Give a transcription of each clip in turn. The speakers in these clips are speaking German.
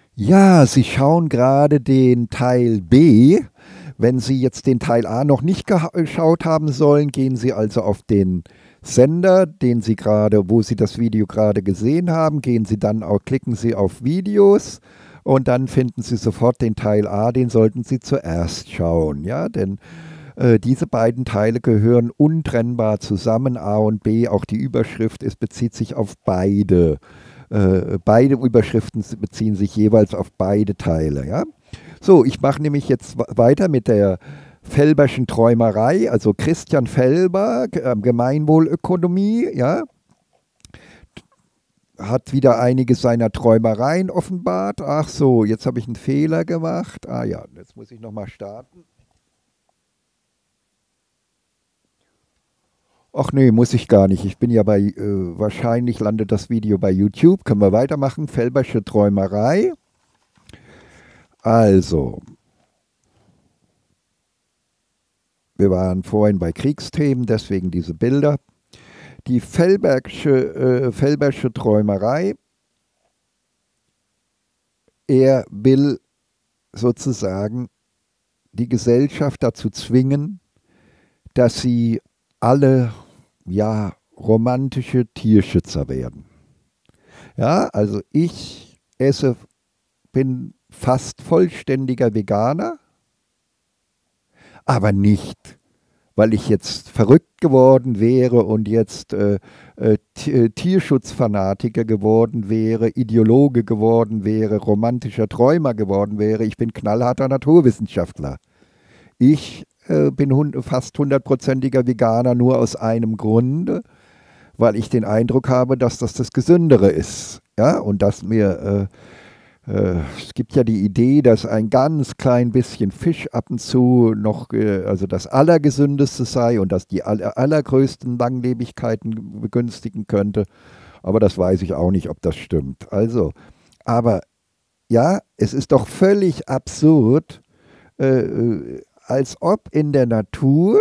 Ja, Sie schauen gerade den Teil B. Wenn Sie jetzt den Teil A noch nicht geschaut haben sollen, gehen Sie also auf den Sender, den Sie gerade, wo Sie das Video gerade gesehen haben, gehen Sie dann auch, klicken Sie auf Videos und dann finden Sie sofort den Teil A, den sollten Sie zuerst schauen, ja, denn diese beiden Teile gehören untrennbar zusammen, A und B, auch die Überschrift, es bezieht sich auf beide. Beide Überschriften beziehen sich jeweils auf beide Teile. Ja? So, ich mache nämlich jetzt weiter mit der Felberschen Träumerei, also Christian Felber, Gemeinwohlökonomie, ja, hat wieder einige seiner Träumereien offenbart. Ach so, jetzt habe ich einen Fehler gemacht. Ah ja, jetzt muss ich nochmal starten. Ach nee, muss ich gar nicht. Ich bin ja bei, wahrscheinlich landet das Video bei YouTube. Können wir weitermachen? Felbersche Träumerei. Also, wir waren vorhin bei Kriegsthemen, deswegen diese Bilder. Die Felbersche Träumerei. Er will sozusagen die Gesellschaft dazu zwingen, dass sie alle, ja, romantische Tierschützer werden. Ja, also ich bin fast vollständiger Veganer, aber nicht, weil ich jetzt verrückt geworden wäre und jetzt Tierschutzfanatiker geworden wäre, Ideologe geworden wäre, romantischer Träumer geworden wäre. Ich bin knallharter Naturwissenschaftler. Ich bin fast hundertprozentiger Veganer nur aus einem Grunde, weil ich den Eindruck habe, dass das Gesündere ist. Ja, und dass es gibt ja die Idee, dass ein ganz klein bisschen Fisch ab und zu noch, also das Allergesündeste sei und dass die allergrößten Langlebigkeiten begünstigen könnte. Aber das weiß ich auch nicht, ob das stimmt. Also, aber ja, es ist doch völlig absurd, als ob in der Natur,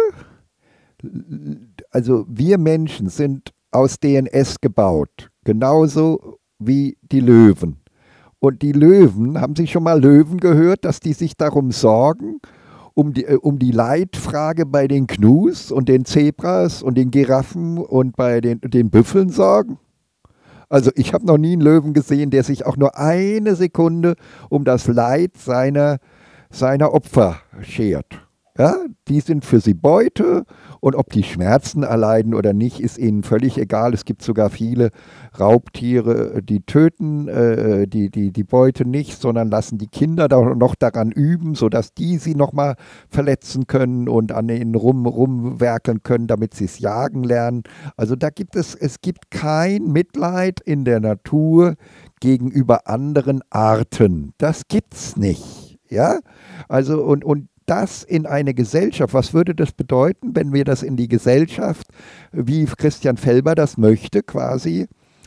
also wir Menschen sind aus DNS gebaut, genauso wie die Löwen. Und die Löwen, haben Sie schon mal Löwen gehört, dass die sich darum sorgen, um die Leitfrage bei den Gnus und den Zebras und den Giraffen und bei den Büffeln sorgen? Also ich habe noch nie einen Löwen gesehen, der sich auch nur eine Sekunde um das Leid seiner Opfer schert. Ja, die sind für sie Beute und ob die Schmerzen erleiden oder nicht, ist ihnen völlig egal. Es gibt sogar viele Raubtiere, die töten die Beute nicht, sondern lassen die Kinder da noch daran üben, sodass die sie nochmal verletzen können und an ihnen rumwerkeln können, damit sie es jagen lernen. Also es gibt kein Mitleid in der Natur gegenüber anderen Arten. Das gibt's nicht. Ja, also und das in eine Gesellschaft, was würde das bedeuten, wenn wir das in die Gesellschaft, wie Christian Felber das möchte, quasi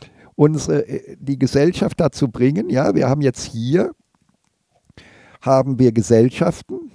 die Gesellschaft dazu bringen, ja, wir haben jetzt hier, haben wir Gesellschaften,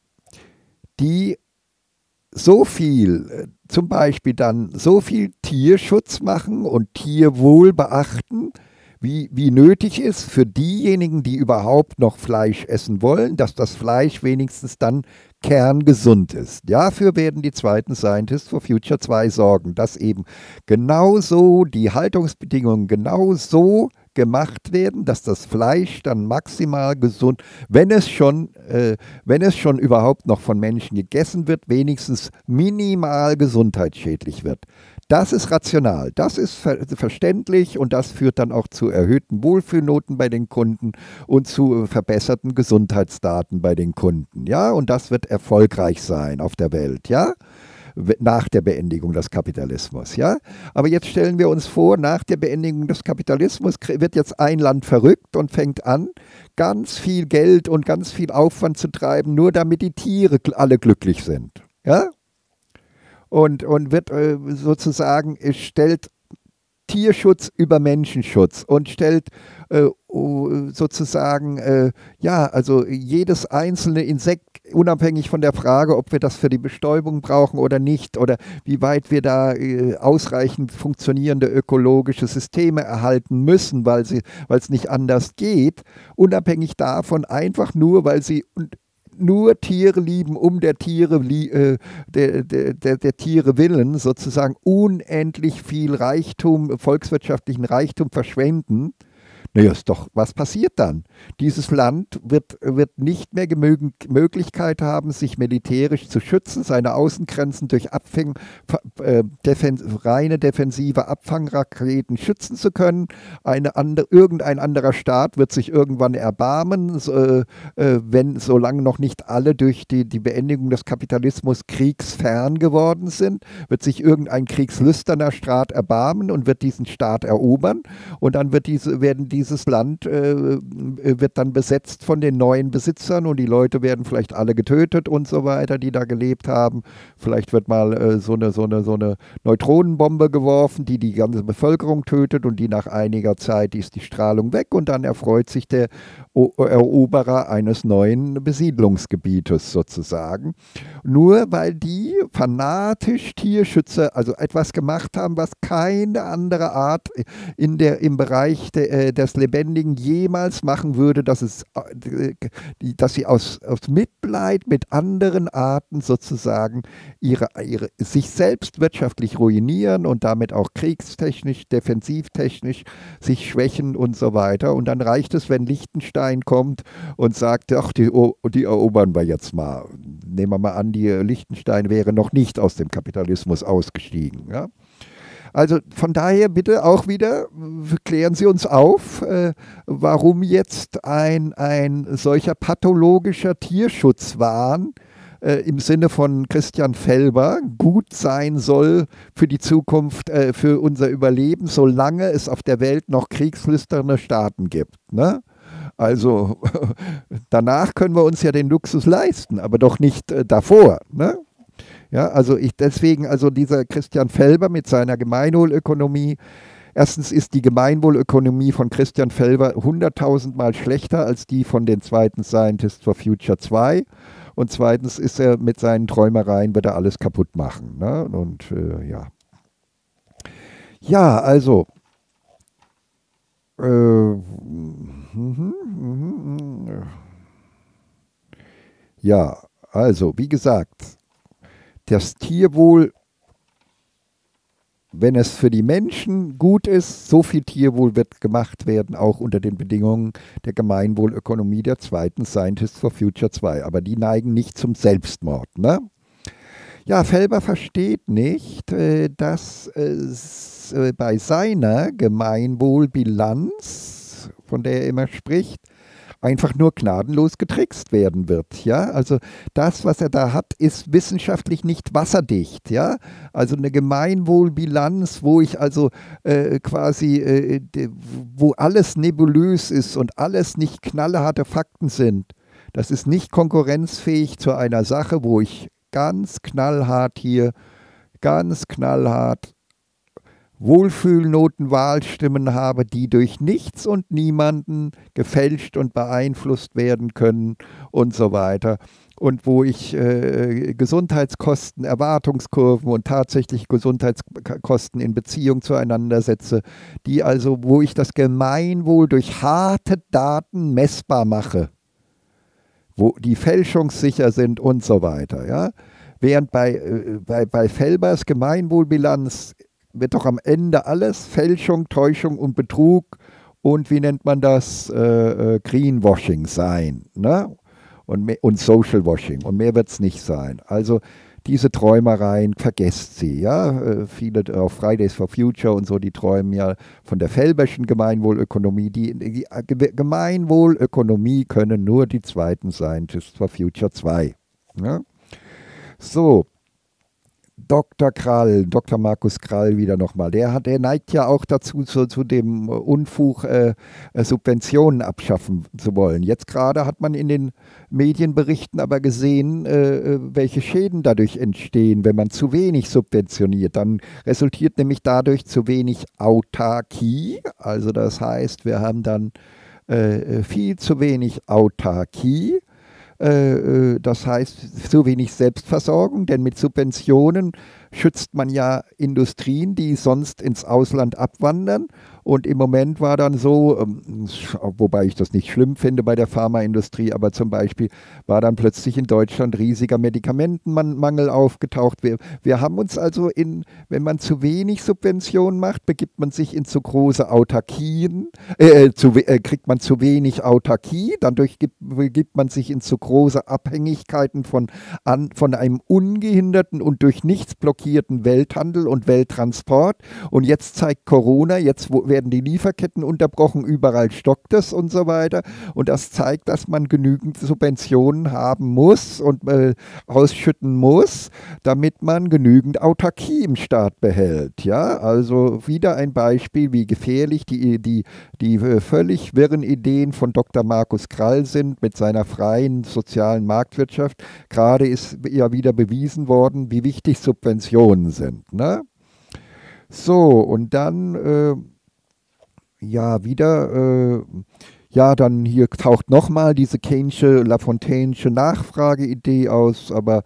die so viel, zum Beispiel dann so viel Tierschutz machen und Tierwohl beachten, wie nötig ist für diejenigen, die überhaupt noch Fleisch essen wollen, dass das Fleisch wenigstens dann kerngesund ist. Dafür werden die zweiten Scientists for Future 2 sorgen, dass eben genauso die Haltungsbedingungen genauso gemacht werden, dass das Fleisch dann maximal gesund, wenn es schon überhaupt noch von Menschen gegessen wird, wenigstens minimal gesundheitsschädlich wird. Das ist rational, das ist verständlich und das führt dann auch zu erhöhten Wohlfühlnoten bei den Kunden und zu verbesserten Gesundheitsdaten bei den Kunden. Ja, und das wird erfolgreich sein auf der Welt, ja, nach der Beendigung des Kapitalismus. Ja, aber jetzt stellen wir uns vor, nach der Beendigung des Kapitalismus wird jetzt ein Land verrückt und fängt an, ganz viel Geld und ganz viel Aufwand zu treiben, nur damit die Tiere alle glücklich sind. Ja, und wird sozusagen, es stellt Tierschutz über Menschenschutz und stellt sozusagen, ja, also jedes einzelne Insekt, unabhängig von der Frage, ob wir das für die Bestäubung brauchen oder nicht, oder wie weit wir da ausreichend funktionierende ökologische Systeme erhalten müssen, weil es nicht anders geht, unabhängig davon, einfach nur, weil sie nur Tiere lieben, um der Tiere willen, sozusagen unendlich viel Reichtum, volkswirtschaftlichen Reichtum verschwenden. Naja, ist doch, was passiert dann? Dieses Land wird nicht mehr genügend Möglichkeit haben, sich militärisch zu schützen, seine Außengrenzen durch reine defensive Abfangraketen schützen zu können. Irgendein anderer Staat wird sich irgendwann erbarmen, solange noch nicht alle durch die Beendigung des Kapitalismus kriegsfern geworden sind, wird sich irgendein kriegslüsterner Staat erbarmen und wird diesen Staat erobern. Und dann dieses Land wird dann besetzt von den neuen Besitzern und die Leute werden vielleicht alle getötet und so weiter, die da gelebt haben. Vielleicht wird mal so eine Neutronenbombe geworfen, die ganze Bevölkerung tötet und die nach einiger Zeit ist die Strahlung weg und dann erfreut sich der Eroberer eines neuen Besiedlungsgebietes sozusagen. Nur weil die fanatisch Tierschützer also etwas gemacht haben, was keine andere Art im Bereich des Lebendigen jemals machen würde, dass sie aus Mitleid mit anderen Arten sozusagen sich selbst wirtschaftlich ruinieren und damit auch kriegstechnisch, defensivtechnisch sich schwächen und so weiter. Und dann reicht es, wenn Liechtenstein kommt und sagt, ach, die erobern wir jetzt mal. Nehmen wir mal an, Liechtenstein wäre noch nicht aus dem Kapitalismus ausgestiegen. Ja? Also von daher bitte auch wieder, klären Sie uns auf, warum jetzt ein solcher pathologischer Tierschutzwahn im Sinne von Christian Felber gut sein soll für die Zukunft, für unser Überleben, solange es auf der Welt noch kriegslüsterne Staaten gibt. Ne? Also danach können wir uns ja den Luxus leisten, aber doch nicht davor. Ne? Ja, also deswegen, also dieser Christian Felber mit seiner Gemeinwohlökonomie, erstens ist die Gemeinwohlökonomie von Christian Felber 100.000 Mal schlechter als die von den zweiten Scientists for Future 2 und zweitens ist er mit seinen Träumereien, wird er alles kaputt machen. Ne? Und ja. Ja, also ja, also wie gesagt, das Tierwohl, wenn es für die Menschen gut ist, so viel Tierwohl wird gemacht werden, auch unter den Bedingungen der Gemeinwohlökonomie der zweiten Scientists for Future 2. Aber die neigen nicht zum Selbstmord. Ne? Ja, Felber versteht nicht, dass es bei seiner Gemeinwohlbilanz, von der er immer spricht, einfach nur gnadenlos getrickst werden wird. Ja? Also das, was er da hat, ist wissenschaftlich nicht wasserdicht. Ja? Also eine Gemeinwohlbilanz, wo ich also wo alles nebulös ist und alles nicht knallharte Fakten sind, das ist nicht konkurrenzfähig zu einer Sache, wo ich ganz knallhart Wohlfühlnoten, Wahlstimmen habe, die durch nichts und niemanden gefälscht und beeinflusst werden können und so weiter. Und wo ich Gesundheitskosten, Erwartungskurven und tatsächlich Gesundheitskosten in Beziehung zueinander setze, wo ich das Gemeinwohl durch harte Daten messbar mache, wo die fälschungssicher sind und so weiter. Ja? Während bei Felbers Gemeinwohlbilanz wird doch am Ende alles Fälschung, Täuschung und Betrug und wie nennt man das, Greenwashing sein, ne? Und Social Washing und mehr wird es nicht sein. Also diese Träumereien, vergesst sie. Ja? Viele auf Fridays for Future und so, die träumen ja von der Felberschen Gemeinwohlökonomie. Die Gemeinwohlökonomie können nur die zweiten Scientists for Future 2. Ja? So. Dr. Krall, Dr. Markus Krall wieder nochmal, der neigt ja auch dazu, zu dem Unfug, Subventionen abschaffen zu wollen. Jetzt gerade hat man in den Medienberichten aber gesehen, welche Schäden dadurch entstehen, wenn man zu wenig subventioniert. Dann resultiert nämlich dadurch zu wenig Autarkie. Also das heißt, wir haben dann viel zu wenig Autarkie. Das heißt, zu wenig Selbstversorgung, denn mit Subventionen schützt man ja Industrien, die sonst ins Ausland abwandern. Und im Moment war dann so, wobei ich das nicht schlimm finde bei der Pharmaindustrie, aber zum Beispiel war dann plötzlich in Deutschland riesiger Medikamentenmangel aufgetaucht. Wir haben uns also wenn man zu wenig Subventionen macht, begibt man sich in zu große Autarkien, kriegt man zu wenig Autarkie, dadurch begibt man sich in zu große Abhängigkeiten von einem ungehinderten und durch nichts blockierten Welthandel und Welttransport. Und jetzt zeigt Corona, jetzt werden die Lieferketten unterbrochen, überall stockt es und so weiter. Und das zeigt, dass man genügend Subventionen haben muss und ausschütten muss, damit man genügend Autarkie im Staat behält. Ja, also wieder ein Beispiel, wie gefährlich die völlig wirren Ideen von Dr. Markus Krall sind mit seiner freien sozialen Marktwirtschaft. Gerade ist ja wieder bewiesen worden, wie wichtig Subventionen sind. Ne? So, und dann dann hier taucht nochmal diese Keynesche, Lafontainesche Nachfrageidee aus, aber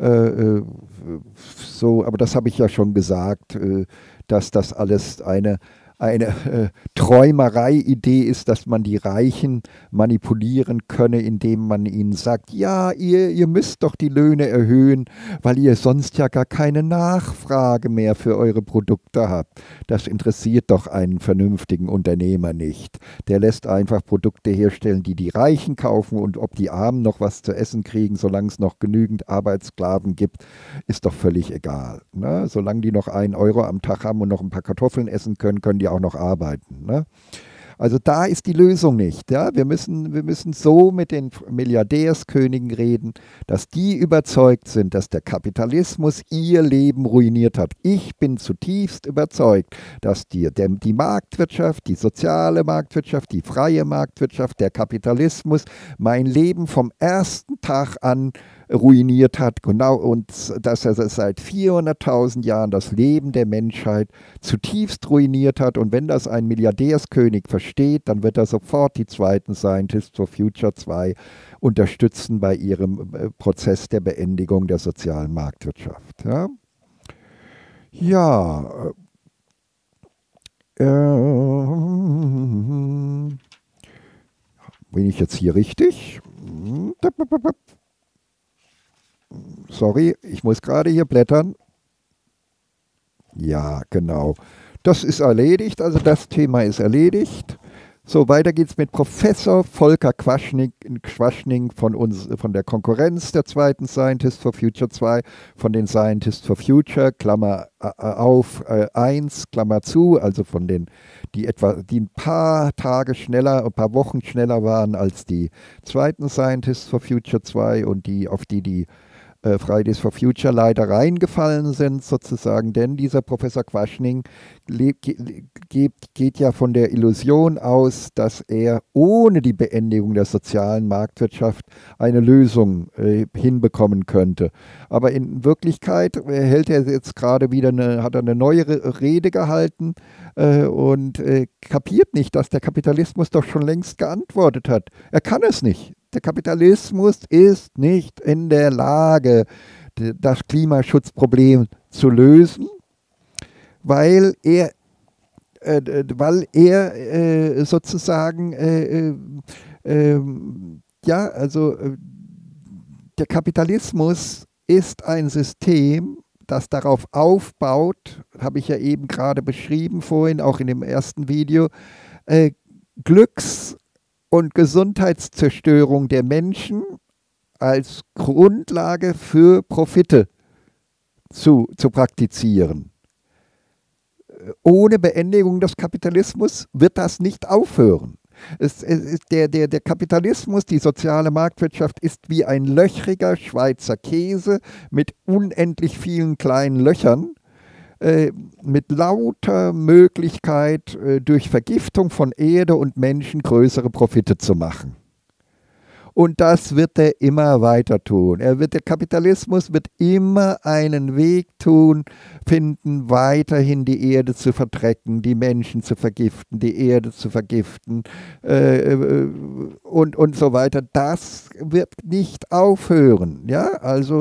aber das habe ich ja schon gesagt, dass das alles eine Träumerei-Idee ist, dass man die Reichen manipulieren könne, indem man ihnen sagt, ja, ihr müsst doch die Löhne erhöhen, weil ihr sonst ja gar keine Nachfrage mehr für eure Produkte habt. Das interessiert doch einen vernünftigen Unternehmer nicht. Der lässt einfach Produkte herstellen, die die Reichen kaufen, und ob die Armen noch was zu essen kriegen, solange es noch genügend Arbeitssklaven gibt, ist doch völlig egal. Ne? Solange die noch 1 Euro am Tag haben und noch ein paar Kartoffeln essen können, können die auch noch arbeiten. Ne? Also da ist die Lösung nicht. Ja? Wir müssen so mit den Milliardärskönigen reden, dass die überzeugt sind, dass der Kapitalismus ihr Leben ruiniert hat. Ich bin zutiefst überzeugt, dass die Marktwirtschaft, die soziale Marktwirtschaft, die freie Marktwirtschaft, der Kapitalismus mein Leben vom ersten Tag an ruiniert hat, genau, und dass er seit 400.000 Jahren das Leben der Menschheit zutiefst ruiniert hat. Und wenn das ein Milliardärskönig versteht, dann wird er sofort die zweiten Scientists for Future 2 unterstützen bei ihrem Prozess der Beendigung der sozialen Marktwirtschaft. Ja, ja bin ich jetzt hier richtig? Sorry, ich muss gerade hier blättern. Ja, genau. Das ist erledigt, also das Thema ist erledigt. So, weiter geht's mit Professor Volker Quaschning von der Konkurrenz der zweiten Scientists for Future 2, von den Scientists for Future, Klammer auf, 1, Klammer zu, also von die ein paar ein paar Wochen schneller waren als die zweiten Scientists for Future 2 und auf die Fridays for Future leider reingefallen sind, sozusagen, denn dieser Professor Quaschning geht ja von der Illusion aus, dass er ohne die Beendigung der sozialen Marktwirtschaft eine Lösung hinbekommen könnte. Aber in Wirklichkeit hat er eine neue Rede gehalten und kapiert nicht, dass der Kapitalismus doch schon längst geantwortet hat. Er kann es nicht. Der Kapitalismus ist nicht in der Lage, das Klimaschutzproblem zu lösen, weil er sozusagen, der Kapitalismus ist ein System, das darauf aufbaut, habe ich ja eben gerade beschrieben vorhin, auch in dem ersten Video, Glücks- und Gesundheitszerstörung der Menschen als Grundlage für Profite zu praktizieren. Ohne Beendigung des Kapitalismus wird das nicht aufhören. Der Kapitalismus, die soziale Marktwirtschaft ist wie ein löchriger Schweizer Käse mit unendlich vielen kleinen Löchern, mit lauter Möglichkeit, durch Vergiftung von Erde und Menschen größere Profite zu machen. Und das wird er immer weiter tun. Der Kapitalismus wird immer einen Weg finden, weiterhin die Erde zu verdrecken, die Menschen zu vergiften, die Erde zu vergiften und so weiter. Das wird nicht aufhören. Ja, also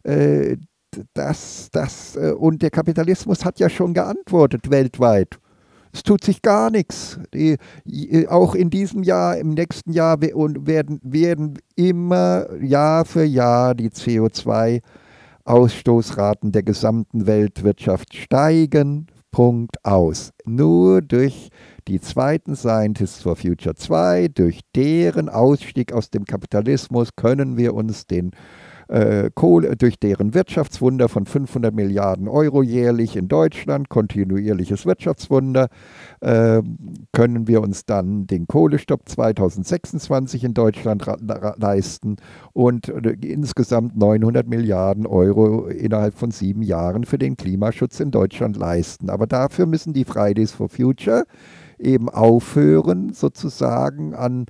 und der Kapitalismus hat ja schon geantwortet weltweit. Es tut sich gar nichts. Auch in diesem Jahr, im nächsten Jahr werden immer Jahr für Jahr die CO2-Ausstoßraten der gesamten Weltwirtschaft steigen. Punkt aus. Nur durch die zweiten Scientists for Future 2, durch deren Ausstieg aus dem Kapitalismus können wir uns durch deren Wirtschaftswunder von 500 Milliarden Euro jährlich in Deutschland, kontinuierliches Wirtschaftswunder, können wir uns dann den Kohlestopp 2026 in Deutschland leisten und insgesamt 900 Milliarden Euro innerhalb von 7 Jahren für den Klimaschutz in Deutschland leisten. Aber dafür müssen die Fridays for Future eben aufhören, sozusagen an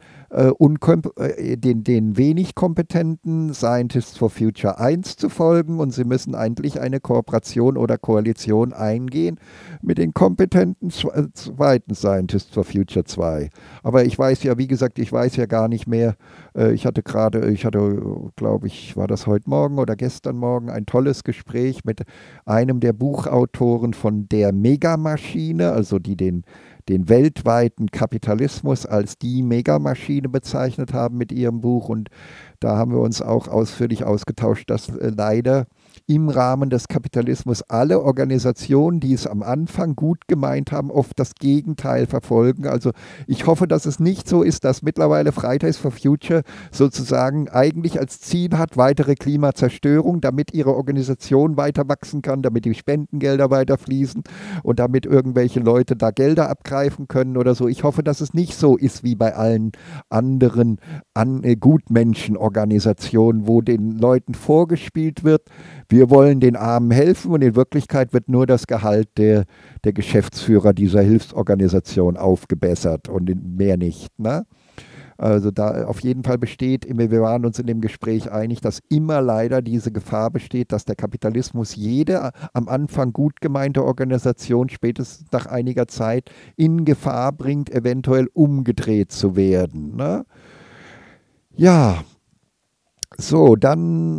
den wenig kompetenten Scientists for Future 1 zu folgen, und sie müssen eigentlich eine Kooperation oder Koalition eingehen mit den kompetenten zweiten Scientists for Future 2. Aber ich weiß ja, wie gesagt, ich weiß ja gar nicht mehr, ich hatte, glaube ich, war das heute Morgen oder gestern Morgen, ein tolles Gespräch mit einem der Buchautoren von Der Megamaschine, also die den weltweiten Kapitalismus als die Megamaschine bezeichnet haben mit ihrem Buch. Und da haben wir uns auch ausführlich ausgetauscht, dass leider im Rahmen des Kapitalismus alle Organisationen, die es am Anfang gut gemeint haben, oft das Gegenteil verfolgen. Also ich hoffe, dass es nicht so ist, dass mittlerweile Fridays for Future sozusagen eigentlich als Ziel hat, weitere Klimazerstörung, damit ihre Organisation weiter wachsen kann, damit die Spendengelder weiter fließen und damit irgendwelche Leute da Gelder abgreifen können oder so. Ich hoffe, dass es nicht so ist wie bei allen anderen Gutmenschenorganisationen, wo den Leuten vorgespielt wird, wir wollen den Armen helfen, und in Wirklichkeit wird nur das Gehalt der Geschäftsführer dieser Hilfsorganisation aufgebessert und mehr nicht. Ne? Also da auf jeden Fall wir waren uns in dem Gespräch einig, dass immer leider diese Gefahr besteht, dass der Kapitalismus jede am Anfang gut gemeinte Organisation spätestens nach einiger Zeit in Gefahr bringt, eventuell umgedreht zu werden. Ne? Ja, so, dann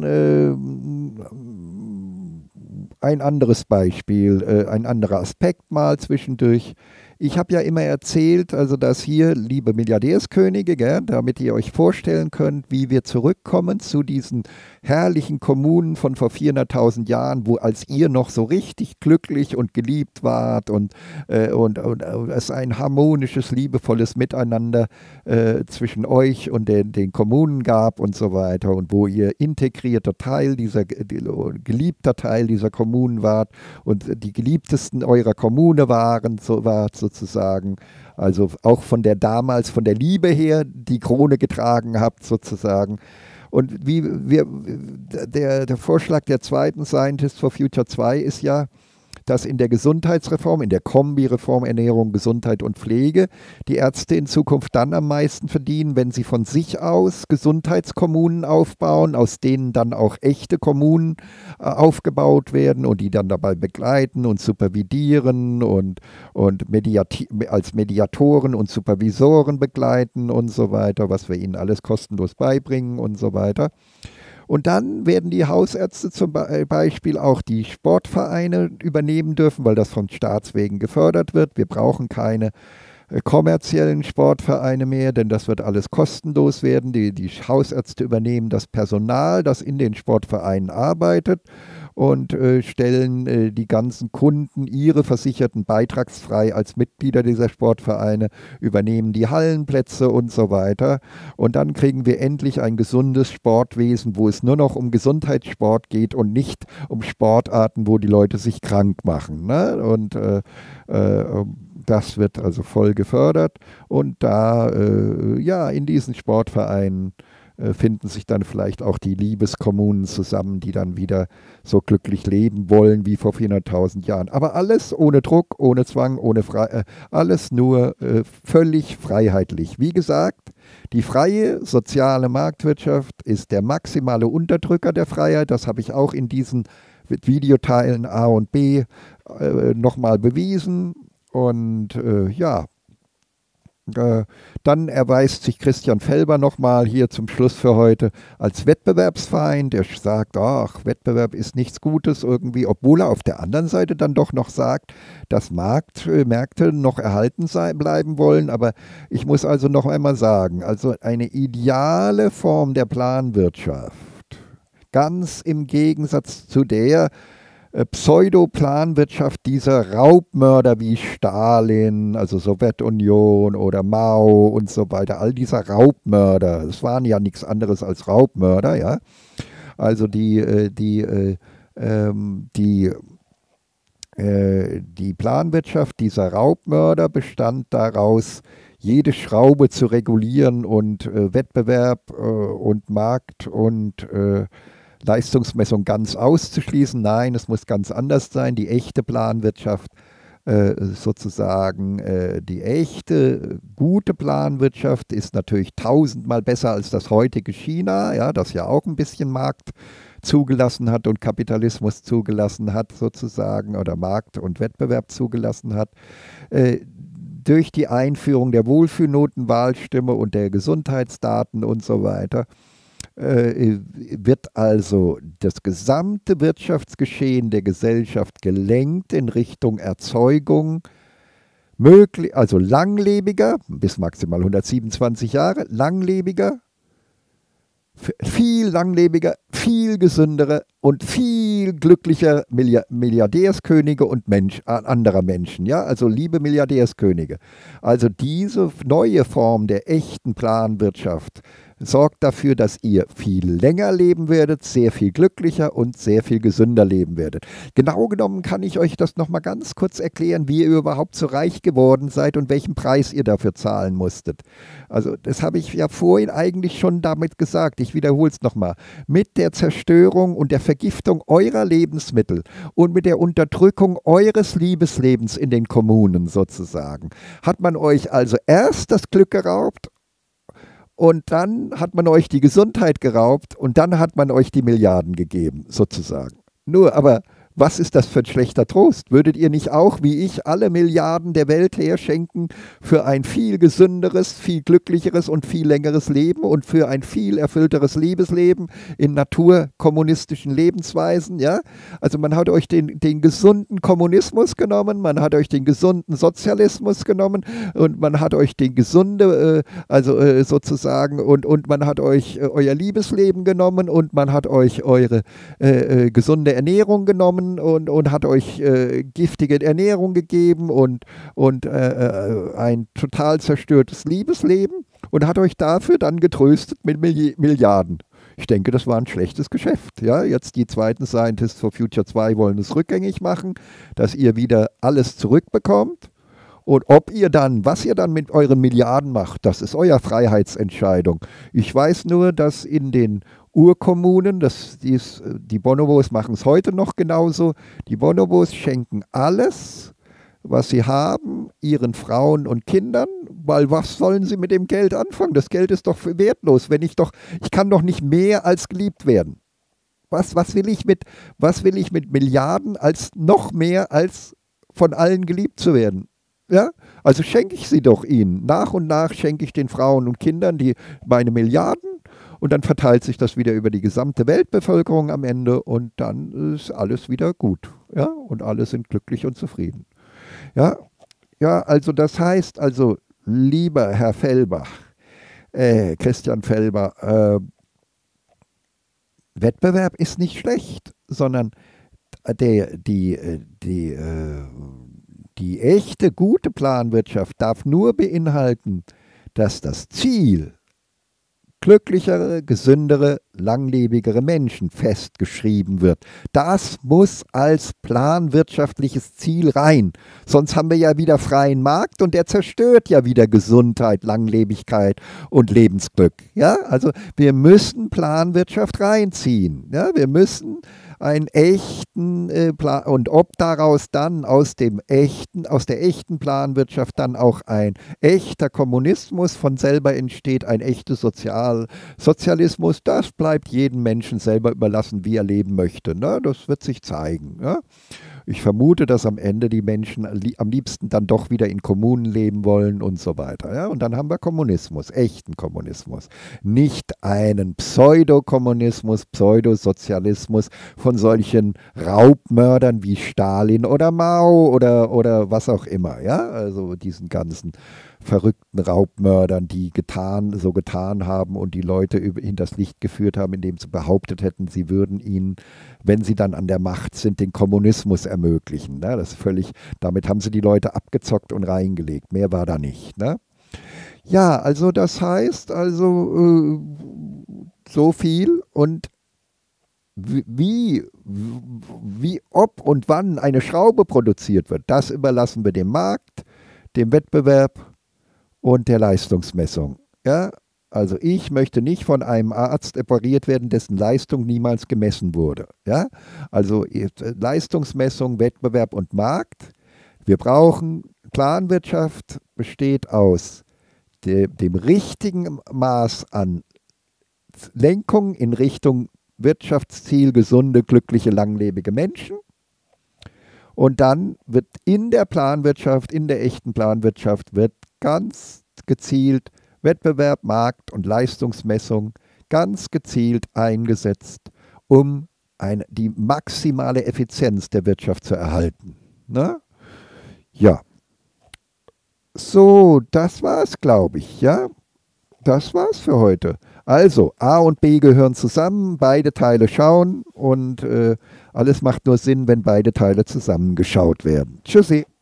ein anderes Beispiel, ein anderer Aspekt mal zwischendurch. Ich habe ja immer erzählt, also dass hier, liebe Milliardärskönige, gell, damit ihr euch vorstellen könnt, wie wir zurückkommen zu diesen herrlichen Kommunen von vor 400.000 Jahren, wo als ihr noch so richtig glücklich und geliebt wart und es ein harmonisches, liebevolles Miteinander zwischen euch und den Kommunen gab und so weiter, und wo ihr integrierter Teil geliebter Teil dieser Kommunen wart und die geliebtesten eurer Kommune waren, sozusagen, also auch von der Liebe her die Krone getragen habt sozusagen. Und der Vorschlag der zweiten Scientists for Future 2 ist ja, dass in der Gesundheitsreform, in der Kombireform Ernährung, Gesundheit und Pflege, die Ärzte in Zukunft dann am meisten verdienen, wenn sie von sich aus Gesundheitskommunen aufbauen, aus denen dann auch echte Kommunen aufgebaut werden und die dann dabei begleiten und supervidieren und als Mediatoren und Supervisoren begleiten und so weiter, was wir ihnen alles kostenlos beibringen und so weiter. Und dann werden die Hausärzte zum Beispiel auch die Sportvereine übernehmen dürfen, weil das von Staatswegen gefördert wird. Wir brauchen keine kommerziellen Sportvereine mehr, denn das wird alles kostenlos werden. Die Hausärzte übernehmen das Personal, das in den Sportvereinen arbeitet, und stellen die ganzen Kunden, ihre Versicherten, beitragsfrei als Mitglieder dieser Sportvereine, übernehmen die Hallenplätze und so weiter. Und dann kriegen wir endlich ein gesundes Sportwesen, wo es nur noch um Gesundheitssport geht und nicht um Sportarten, wo die Leute sich krank machen. Ne? Und Das wird also voll gefördert und da, ja, in diesen Sportvereinen finden sich dann vielleicht auch die Liebeskommunen zusammen, die dann wieder so glücklich leben wollen wie vor 400.000 Jahren. Aber alles ohne Druck, ohne Zwang, alles nur völlig freiheitlich. Wie gesagt, die freie soziale Marktwirtschaft ist der maximale Unterdrücker der Freiheit. Das habe ich auch in diesen Videoteilen A und B nochmal bewiesen. Und ja, dann erweist sich Christian Felber nochmal hier zum Schluss für heute als Wettbewerbsfeind. Der sagt, ach, Wettbewerb ist nichts Gutes irgendwie, obwohl er auf der anderen Seite dann doch noch sagt, dass Märkte noch erhalten bleiben wollen. Aber ich muss also noch einmal sagen, also eine ideale Form der Planwirtschaft, ganz im Gegensatz zu der Pseudoplanwirtschaft dieser Raubmörder wie Stalin, also Sowjetunion oder Mao und so weiter, all dieser Raubmörder, es waren ja nichts anderes als Raubmörder, ja. Also die Planwirtschaft dieser Raubmörder bestand daraus, jede Schraube zu regulieren und Wettbewerb und Markt und Leistungsmessung ganz auszuschließen. Nein, es muss ganz anders sein. Die echte Planwirtschaft, sozusagen, die echte, gute Planwirtschaft ist natürlich tausendmal besser als das heutige China, ja, das ja auch ein bisschen Markt zugelassen hat und Kapitalismus zugelassen hat, sozusagen, oder Markt und Wettbewerb zugelassen hat. Durch die Einführung der Wohlfühlnotenwahlstimme und der Gesundheitsdaten und so weiter wird also das gesamte Wirtschaftsgeschehen der Gesellschaft gelenkt in Richtung Erzeugung, also langlebiger, bis maximal 127 Jahre, langlebiger, viel langlebiger, viel gesünderer und viel glücklicher Milliardärskönige und anderer Menschen. Ja? Also liebe Milliardärskönige. Also diese neue Form der echten Planwirtschaft sorgt dafür, dass ihr viel länger leben werdet, sehr viel glücklicher und sehr viel gesünder leben werdet. Genau genommen kann ich euch das nochmal ganz kurz erklären, wie ihr überhaupt so reich geworden seid und welchen Preis ihr dafür zahlen musstet. Also das habe ich ja vorhin eigentlich schon damit gesagt. Ich wiederhole es nochmal. Mit der Zerstörung und der Vergiftung eurer Lebensmittel und mit der Unterdrückung eures Liebeslebens in den Kommunen sozusagen, hat man euch also erst das Glück geraubt, und dann hat man euch die Gesundheit geraubt und dann hat man euch die Milliarden gegeben, sozusagen. Nur, aber was ist das für ein schlechter Trost? Würdet ihr nicht auch, wie ich, alle Milliarden der Welt herschenken für ein viel gesünderes, viel glücklicheres und viel längeres Leben und für ein viel erfüllteres Liebesleben in naturkommunistischen Lebensweisen? Ja? Also man hat euch den gesunden Kommunismus genommen, man hat euch den gesunden Sozialismus genommen und man hat euch den sozusagen und man hat euch euer Liebesleben genommen und man hat euch eure gesunde Ernährung genommen und hat euch giftige Ernährung gegeben und ein total zerstörtes Liebesleben und hat euch dafür dann getröstet mit Milliarden. Ich denke, das war ein schlechtes Geschäft. Ja? Jetzt die zweiten Scientists for Future 2 wollen es rückgängig machen, dass ihr wieder alles zurückbekommt. Und was ihr dann mit euren Milliarden macht, das ist euer Freiheitsentscheidung. Ich weiß nur, dass in den Urkommunen, die Bonobos machen es heute noch genauso, die Bonobos schenken alles, was sie haben, ihren Frauen und Kindern, weil was sollen sie mit dem Geld anfangen? Das Geld ist doch wertlos, ich kann doch nicht mehr als geliebt werden. Was will ich mit Milliarden als noch mehr als von allen geliebt zu werden? Ja? Also schenke ich sie doch ihnen. Nach und nach schenke ich den Frauen und Kindern meine Milliarden und dann verteilt sich das wieder über die gesamte Weltbevölkerung am Ende und dann ist alles wieder gut. Ja? Und alle sind glücklich und zufrieden. Ja, also das heißt, lieber Herr Felber, Christian Felber, Wettbewerb ist nicht schlecht, sondern die echte, gute Planwirtschaft darf nur beinhalten, dass das Ziel glücklichere, gesündere, langlebigere Menschen festgeschrieben wird. Das muss als planwirtschaftliches Ziel rein. Sonst haben wir ja wieder freien Markt und der zerstört ja wieder Gesundheit, Langlebigkeit und Lebensglück. Ja, also wir müssen Planwirtschaft reinziehen. Ja, wir müssen einen echten Plan, und ob daraus dann aus der echten Planwirtschaft dann auch ein echter Kommunismus von selber entsteht, ein echter Sozialismus, das bleibt jedem Menschen selber überlassen, wie er leben möchte. Ne? Das wird sich zeigen. Ja? Ich vermute, dass am Ende die Menschen am liebsten dann doch wieder in Kommunen leben wollen und so weiter. Ja? Und dann haben wir Kommunismus, echten Kommunismus. Nicht einen Pseudokommunismus, Pseudosozialismus von solchen Raubmördern wie Stalin oder Mao oder was auch immer. Ja? Also diesen ganzen verrückten Raubmördern, die so getan haben und die Leute hinters Licht geführt haben, indem sie behauptet hätten, sie würden ihnen, wenn sie dann an der Macht sind, den Kommunismus ermöglichen. Ne? Das ist völlig, damit haben sie die Leute abgezockt und reingelegt. Mehr war da nicht. Ne? Ja, also das heißt, so viel und wie, ob und wann eine Schraube produziert wird, das überlassen wir dem Markt, dem Wettbewerb und der Leistungsmessung. Ja? Also ich möchte nicht von einem Arzt operiert werden, dessen Leistung niemals gemessen wurde. Ja? Also Leistungsmessung, Wettbewerb und Markt. Wir brauchen Planwirtschaft, besteht aus dem richtigen Maß an Lenkung in Richtung Wirtschaftsziel, gesunde, glückliche, langlebige Menschen. Und dann wird in der Planwirtschaft, in der echten Planwirtschaft, wird ganz gezielt Wettbewerb, Markt und Leistungsmessung ganz gezielt eingesetzt, um die maximale Effizienz der Wirtschaft zu erhalten. Ne? Ja. So, das war's, glaube ich. Ja, das war's für heute. Also, A und B gehören zusammen, beide Teile schauen und alles macht nur Sinn, wenn beide Teile zusammengeschaut werden. Tschüssi.